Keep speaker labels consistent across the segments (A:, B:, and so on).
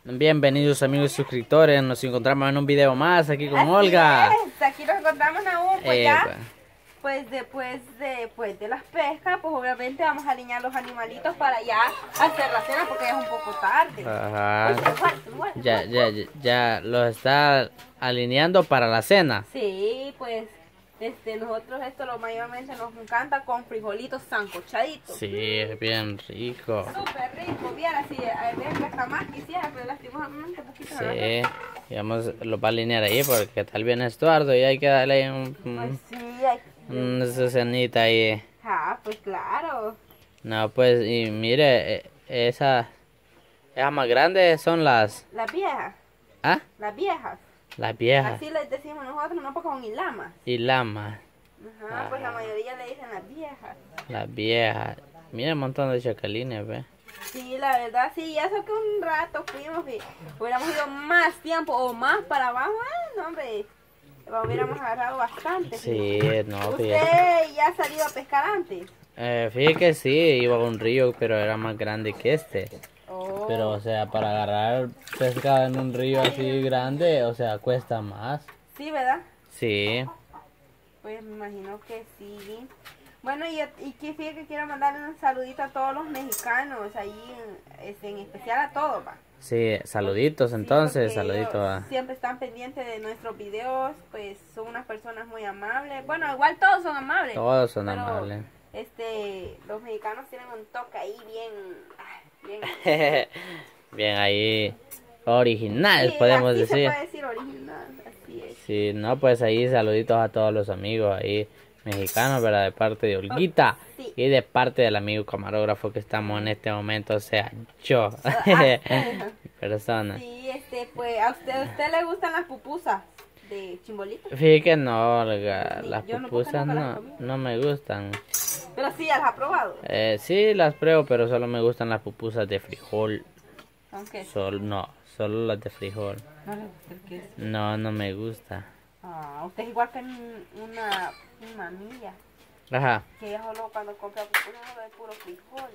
A: Bienvenidos amigos suscriptores, nos encontramos en un video más aquí con Olga.
B: Aquí nos encontramos aún, pues
A: Epa.
B: pues después de las pescas, pues obviamente vamos a alinear los animalitos para ya hacer la cena porque ya es un poco tarde.
A: Ajá.
B: Uy,
A: Ya lo está alineando para la cena.
B: Sí, pues nosotros esto lo mayormente nos encanta con frijolitos sancochaditos.
A: Sí, es bien rico.
B: Súper rico, viera si hasta más quisiera, pero lastimosamente un poquito.
A: Sí, lo va a alinear ahí porque tal bien Estuardo y hay que darle ahí
B: Pues sí, hay
A: una cenita ahí.
B: Ah, pues claro.
A: No, pues, y mire, esas más grandes son las...
B: Las viejas.
A: ¿Ah?
B: Las viejas.
A: Las viejas.
B: Así les decimos nosotros, no porque son ilamas.
A: Y lamas.
B: Ajá, pues la mayoría le dicen las viejas.
A: Las viejas. Mira un montón de chacalines, ve.
B: Sí, la verdad, sí, eso que un rato fuimos y hubiéramos ido más tiempo o más para abajo, no, hombre, lo hubiéramos agarrado bastante.
A: Sí, no,
B: ¿Usted
A: fíjate.
B: ya ha salido a pescar antes?
A: Fíjate que sí, iba a un río, pero era más grande que este.
B: Oh.
A: Pero, o sea, para agarrar pescado en un río así grande, o sea, cuesta más.
B: Sí, ¿verdad?
A: Sí.
B: Pues me imagino que sí. Bueno, y que fíjate que quiero mandarle un saludito a todos los mexicanos, ahí en especial a todos, va.
A: Sí, saluditos entonces,
B: Sí,
A: saluditos a...
B: siempre están pendientes de nuestros videos, pues son unas personas muy amables. Bueno, igual todos son amables.
A: Todos son
B: pero,
A: amables.
B: Los mexicanos tienen un toque ahí bien.
A: Bien ahí, original,
B: Sí,
A: podemos
B: así
A: decir.
B: se puede decir original, así es.
A: Sí, no, pues ahí saluditos a todos los amigos ahí mexicanos, ¿verdad? De parte de Olguita
B: Sí.
A: y de parte del amigo camarógrafo que estamos en este momento, o sea, yo, persona.
B: Sí, pues a usted le gustan las pupusas de Chimbolito.
A: Fíjate que no, Olga,
B: Sí,
A: las
B: yo no,
A: pupusas
B: porque nunca las comí.
A: no me gustan.
B: Pero sí, ya las ha probado.
A: Sí, las pruebo, pero solo me gustan las pupusas de frijol.
B: Aunque
A: Solo las de frijol.
B: no le gusta el queso.
A: No me gusta.
B: Ah, usted es igual que una amiga.
A: Ajá.
B: Que ella solo cuando compra pupusas solo de puro frijol.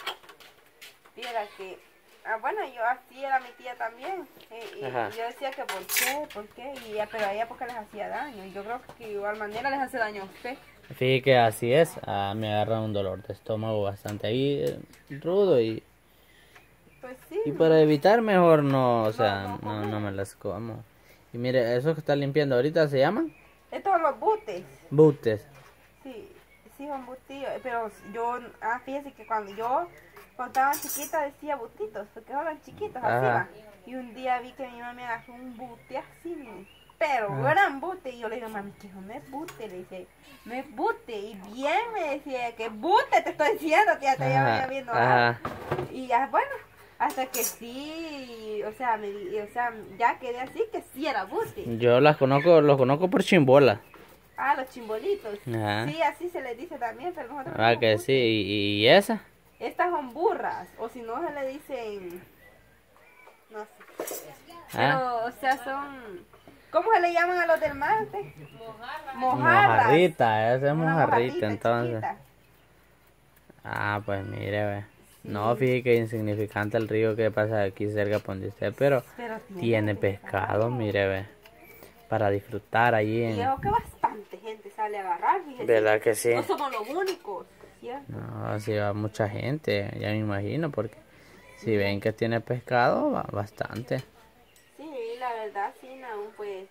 B: Viera que... bueno, yo así era mi tía también. Y
A: Ajá.
B: yo decía que ¿por qué? Pero a ella porque les hacía daño. Y yo creo que de igual manera les hace daño a usted.
A: Fíjate que así es, me agarra un dolor de estómago bastante ahí rudo
B: Pues sí.
A: y para evitar mejor no, o sea, no me las como. Y mire, eso que está limpiando ahorita se llaman
B: Estos son los butes.
A: butes.
B: Sí, son butillos. Pero yo, fíjese que cuando estaba chiquita decía butitos, porque eran chiquitos así
A: Ajá.
B: va. Y un día vi que mi mamá me agarró un bute así, pero eran bute. Y yo le digo, mami, que no es bute. Le dice, no es bute. Y bien me decía, que bute te estoy diciendo, tía, te
A: Ajá,
B: ya viendo.
A: ajá.
B: Y ya, bueno, hasta que sí, o sea, ya quedé así que sí era bute.
A: Yo los conozco por chimbola.
B: Los chimbolitos.
A: Ajá.
B: Sí, así se les dice también, pero nosotros
A: Ah,
B: decimos
A: que
B: bute.
A: sí, y esa.
B: Estas son burras, o si no se le dicen, no sé. Pero,
A: Ah.
B: o sea, son, ¿cómo se le llaman a los del mar? Mojarras.
A: Mojarrita, esa es
B: Una
A: mojarrita entonces.
B: chiquita.
A: Ah, pues mire, ve. No, fíjate que insignificante el río que pasa aquí cerca por donde usted, pero
B: Pero
A: tiene pescado, mire, ve. Para disfrutar allí
B: Y veo que bastante gente sale a agarrar, fíjese.
A: ¿Verdad que sí?
B: No somos los únicos, ¿cierto?
A: No, sí va mucha gente, ya me imagino, porque si ven que tiene pescado, va bastante.
B: Sí, la verdad, sí, aún pues,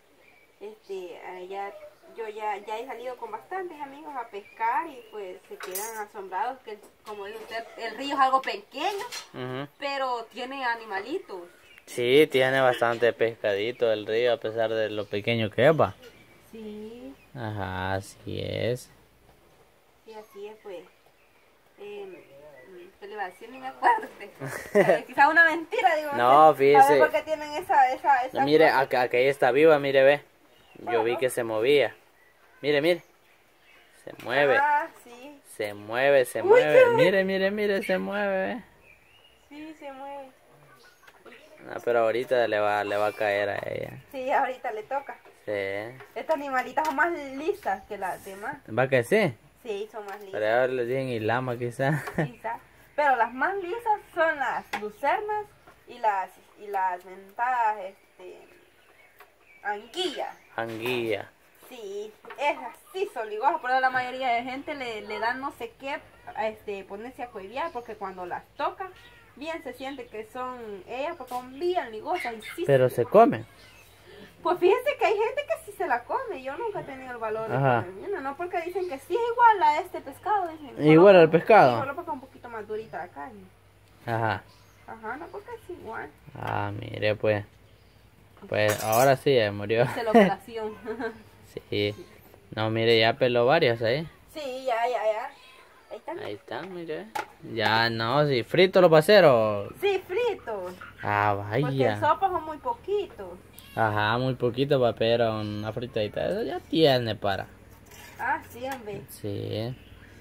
B: yo ya he salido con bastantes amigos a pescar y pues se quedan asombrados que, como dice usted, el río es algo pequeño,
A: Ujú.
B: pero tiene animalitos.
A: Sí, tiene bastante pescadito el río, a pesar de lo pequeño que es, va.
B: Sí,
A: Ajá, así es.
B: sí, así es, pues. ¿Qué le iba a decir? Ni me acuerdo. Quizá una mentira, digo.
A: No,
B: sé.
A: fíjese.
B: A ver por qué tienen esa
A: No, mire,
B: cosa.
A: acá está viva, mire, ve. Yo vi
B: Bueno.
A: que se movía. Mire. Se mueve.
B: Sí.
A: Se mueve.
B: Uy, qué
A: Mire, se mueve, ve.
B: Sí, se mueve.
A: No, pero ahorita le va a caer a ella.
B: Sí, ahorita le toca.
A: Sí.
B: Estas animalitas son más lisas que las demás.
A: ¿Va que sí?
B: Sí, son más lisas.
A: Pero ahora le dicen y lama quizá.
B: Quizá. Pero las más lisas son las lucernas y y las mentadas, anguillas.
A: Anguilla.
B: Sí, es así, soligosa, pero la mayoría de gente le dan no sé qué, ponerse a coiviar, porque cuando las toca, bien se siente que son ellas, porque son bien ligosas y sí.
A: Pero se come.
B: Pues fíjense que hay gente que sí se la come, yo nunca he tenido el valor de
A: Ajá.
B: comerme una, no porque dicen que sí es igual a este pescado, dicen.
A: Igual al pescado.
B: Solo porque es un poquito más durita la carne.
A: Ajá.
B: Ajá, no porque es igual.
A: Ah, mire pues. Pues ahora sí, ya murió.
B: Hice la operación.
A: Sí. No, mire, ya peló varios ahí.
B: Sí, ya. Ahí están.
A: Ahí están, mire. Ya no, sí, frito los paseros.
B: Sí, fritos.
A: Ah,
B: Porque
A: vaya.
B: sopas son muy poquitos.
A: Ajá, muy poquito para pero una fritadita. Eso ya tiene para.
B: Ah, sí, hombre.
A: Sí.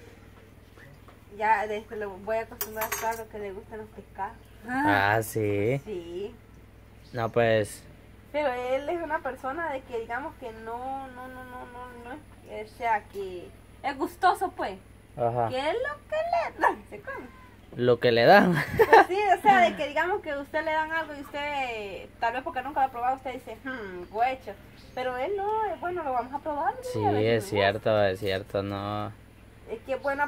B: Ya desde lo voy a acostumbrar a lo que le gustan los pescados.
A: Ah, sí.
B: Sí.
A: No, pues.
B: Pero él es una persona de que digamos que no, o sea, que es gustoso pues.
A: Ajá.
B: Que es lo que le dan, se come.
A: Lo que le dan.
B: Pues sí, o sea, de que digamos que usted le dan algo y usted, tal vez porque nunca lo ha probado, usted dice, guacho. Pero él no, bueno, lo vamos a probar.
A: Sí,
B: a ver si
A: es
B: nos
A: cierto, no.
B: gusta. Es que es bueno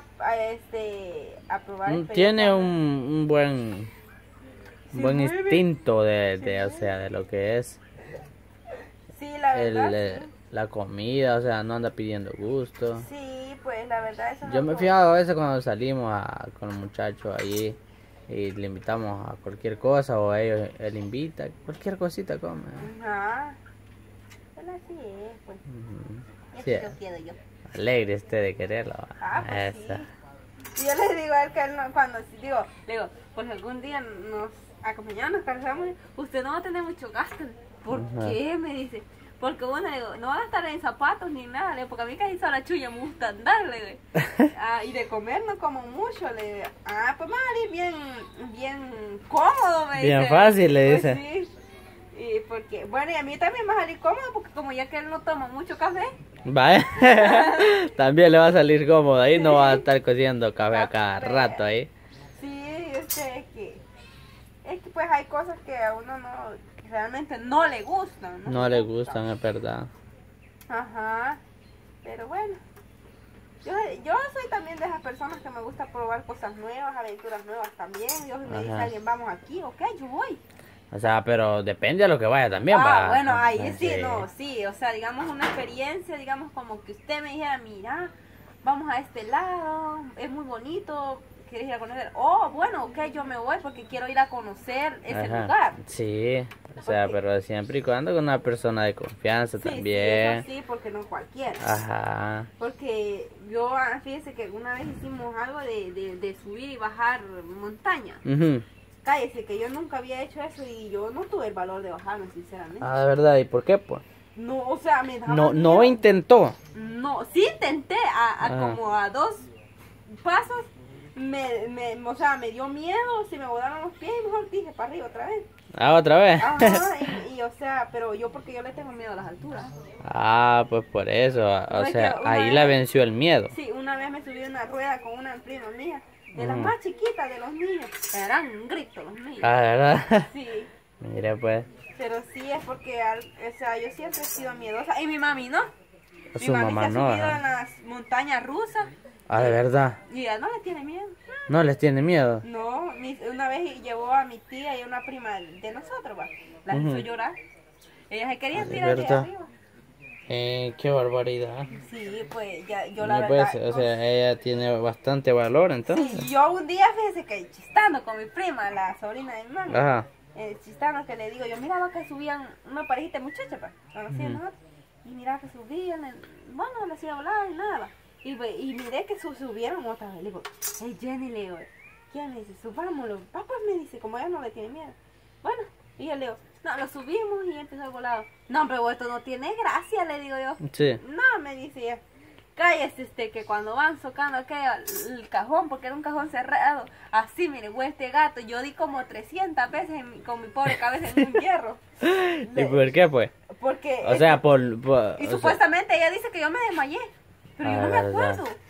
B: a probar.
A: Tiene un buen
B: Sí,
A: buen
B: muy bien.
A: instinto de,
B: Sí.
A: o sea, de lo que es
B: Sí, la verdad. Sí.
A: la comida, o sea, no anda pidiendo gusto.
B: Sí, pues la verdad eso
A: Yo
B: no
A: me he
B: fue-
A: fijado a veces cuando salimos con los muchachos ahí y le invitamos a cualquier cosa o él invita, cualquier cosita come.
B: Ajá. Él así es, pues.
A: Ujú.
B: Es
A: Sí,
B: que yo quiero yo.
A: alegre usted de quererlo.
B: Ah, pues
A: Esa.
B: sí. Y yo le digo a él que él no, cuando le digo, pues algún día nos acompañamos, nos cansamos, usted no va a tener mucho gasto. ¿Por
A: Ajá.
B: qué? Me dice. Porque bueno, le digo, no va a gastar en zapatos ni nada, le digo, porque a mí casi sola chulla me gusta andar, le digo. Y de comer no como mucho, le digo. Pues Mari, bien cómodo, me
A: Bien
B: dice.
A: fácil, le
B: Pues
A: dice.
B: sí. Y porque, bueno, y a mí también me va a salir cómodo, porque como ya que él no toma mucho café,
A: Vaya, también le va a salir cómodo ahí, no va a estar cociendo café a cada rato ahí.
B: sí, es que pues hay cosas que a uno no, realmente no le gustan, ¿no?
A: No le gustan, es verdad.
B: Ajá, pero bueno, yo soy también de esas personas que me gusta probar cosas nuevas, aventuras nuevas también. Dios me dice
A: Ajá.
B: alguien, vamos aquí, ok, yo voy.
A: O sea, pero depende a lo que vaya también, va.
B: Bueno, ahí
A: Ah,
B: sí, no, sí, o sea, digamos una experiencia, digamos como que usted me dijera, mira, vamos a este lado, es muy bonito, ¿quieres ir a conocer? Oh, bueno, ok, yo me voy porque quiero ir a conocer ese
A: Ajá.
B: lugar.
A: Sí, o sea,
B: Porque-
A: pero siempre y cuando con una persona de confianza
B: Sí,
A: también.
B: sí, eso sí, porque no cualquiera.
A: Ajá.
B: Porque yo, fíjese que una vez hicimos algo de subir y bajar montaña.
A: Ujú.
B: Cállese, que yo nunca había hecho eso y yo no tuve el valor de bajarme, sinceramente.
A: Ah, de verdad, ¿y por qué, pues?
B: No, o sea, me daba
A: No
B: miedo.
A: intentó.
B: No, sí intenté,
A: Ajá.
B: como a 2 pasos, o sea, me dio miedo, se me volaron los pies y mejor dije para arriba otra vez.
A: Ah, otra vez.
B: Ajá, o sea, pero porque yo le tengo miedo a las alturas.
A: Ah, pues por eso.
B: No,
A: O
B: es
A: sea,
B: que una
A: ahí
B: vez-
A: la venció el miedo.
B: Sí, una vez me subí a una rueda con una prima mía, de las
A: Ujú.
B: más chiquitas de los niños. Eran un grito los niños.
A: Ah, ¿verdad?
B: Sí,
A: Mire, pues.
B: pero sí es porque, o sea, yo siempre he sido miedosa. Y mi mami no. Mi
A: Su
B: mami
A: mamá
B: se ha
A: no.
B: subido
A: ajá.
B: en las montañas rusas
A: Ah, de verdad.
B: y ella no le tiene miedo.
A: No les tiene miedo.
B: No, una vez llevó a mi tía y a una prima de nosotros, va. Las hizo
A: Ujú.
B: llorar. Ellas se querían
A: Ah, ¿de
B: tirar de
A: verdad?
B: arriba.
A: Qué barbaridad.
B: Sí, pues ya, yo la
A: No,
B: verdad.
A: pues, o sea, ella tiene bastante valor, entonces.
B: sí, yo un día, fíjese que chistando con mi prima, la sobrina de mi mamá,
A: Ajá.
B: chistando que le digo, yo miraba que subían una parejita de muchachas, pa, conocían
A: Ujú.
B: nosotros, y miraba que subían, bueno, le hacía hablar y nada, y miré que subieron otra vez, le digo, hey Jenny, le digo, ¿quién me dice? Subámoslo, papá me dice, como ella no le tiene miedo, bueno, y yo le digo, no, lo subimos y empezó el volado, no, hombre, vos, esto no tiene gracia, le digo yo,
A: Sí.
B: no, me dice ella. Cállese que cuando van socando el cajón, porque era un cajón cerrado, así, mire, güey, este gato, yo di como 300 veces con mi pobre cabeza en un hierro.
A: ¿Y por qué, pues?
B: Porque,
A: O sea,
B: y
A: o sea,
B: supuestamente ella dice que yo me desmayé, pero yo
A: Ah,
B: no me
A: verdad.
B: acuerdo.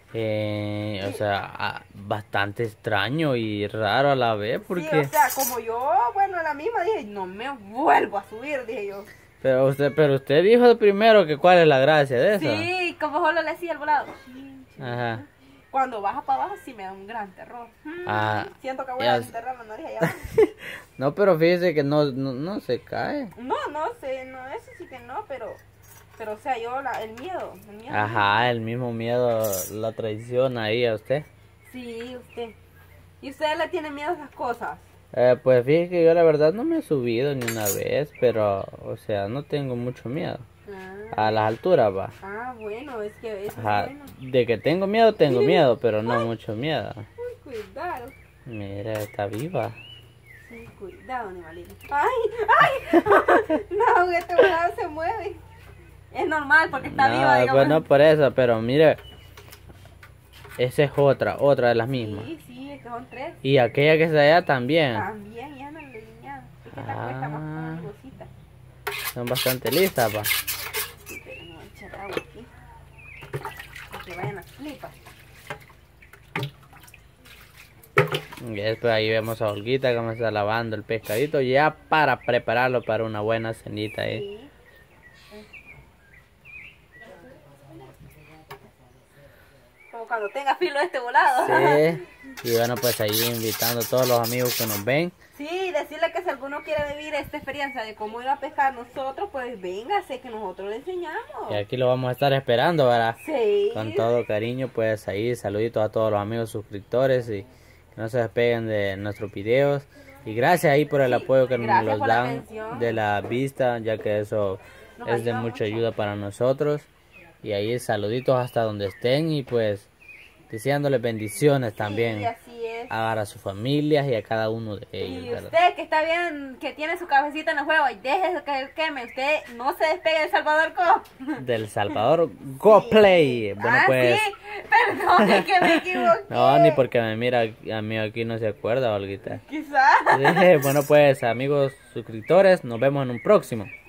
A: O sea, bastante extraño y raro a la vez,
B: Sí,
A: porque...
B: o sea, como yo, bueno, la misma dije, no me vuelvo a subir, dije yo.
A: Pero usted dijo primero que cuál es la gracia de eso.
B: Sí, como solo le decía el volado.
A: Ajá.
B: Cuando baja para abajo sí me da un gran terror. Siento que voy
A: ya
B: a enterrar la nariz allá abajo.
A: No, pero fíjese que no se cae.
B: No sé, no, eso sí que no, pero o sea, yo, el miedo.
A: Ajá, el mismo miedo la traiciona ahí a usted.
B: Sí, usted. ¿Y usted le tiene miedo a esas cosas?
A: Pues fíjese que yo la verdad no me he subido ni una vez, pero, o sea, no tengo mucho miedo. A las alturas va.
B: Bueno, es que eso
A: Ajá,
B: es bueno.
A: de que tengo miedo, pero no mucho miedo.
B: Cuidado.
A: Mira, está viva.
B: Sí, cuidado, animalito. ¡Ay! No, este volado se mueve. Es normal porque está viva, digamos.
A: Pues no por eso, pero mire, esa es otra de las mismas.
B: Sí, es que son 3.
A: Y aquella que está allá también.
B: También, ya me lo delineado. Es que esta cuesta más con cosita.
A: Son bastante listas, pa.
B: Sí, pero no voy a echar agua aquí. Para que vayan las flipas.
A: Y después ahí vemos a Olguita cómo está lavando el pescadito ya para prepararlo para una buena cenita ahí.
B: Sí. Como cuando tenga filo este volado.
A: Sí. Y bueno, pues ahí invitando a todos los amigos que nos ven.
B: Sí, decirle que si alguno quiere vivir esta experiencia de cómo ir a pescar nosotros, pues véngase que nosotros le enseñamos.
A: Y aquí lo vamos a estar esperando, ¿verdad?
B: Sí.
A: Con todo cariño, pues ahí saluditos a todos los amigos suscriptores y que no se despeguen de nuestros videos. Y gracias ahí por el apoyo que nos los dan de la vista, ya que eso es de mucha ayuda para nosotros. Y ahí saluditos hasta donde estén y pues deseándoles bendiciones también.
B: Sí, así es.
A: A sus familias y a cada uno de ellos.
B: Y
A: ¿verdad?
B: usted que está bien, que tiene su cabecita en el juego, y deje que queme, usted no se despegue de Salvador Co.
A: Del Salvador Go Play. Bueno, pues.
B: Sí, perdón, es que me equivoqué.
A: No, ni porque me mira a mí aquí no se acuerda, Olguita.
B: Quizás.
A: Bueno, pues amigos suscriptores, nos vemos en un próximo.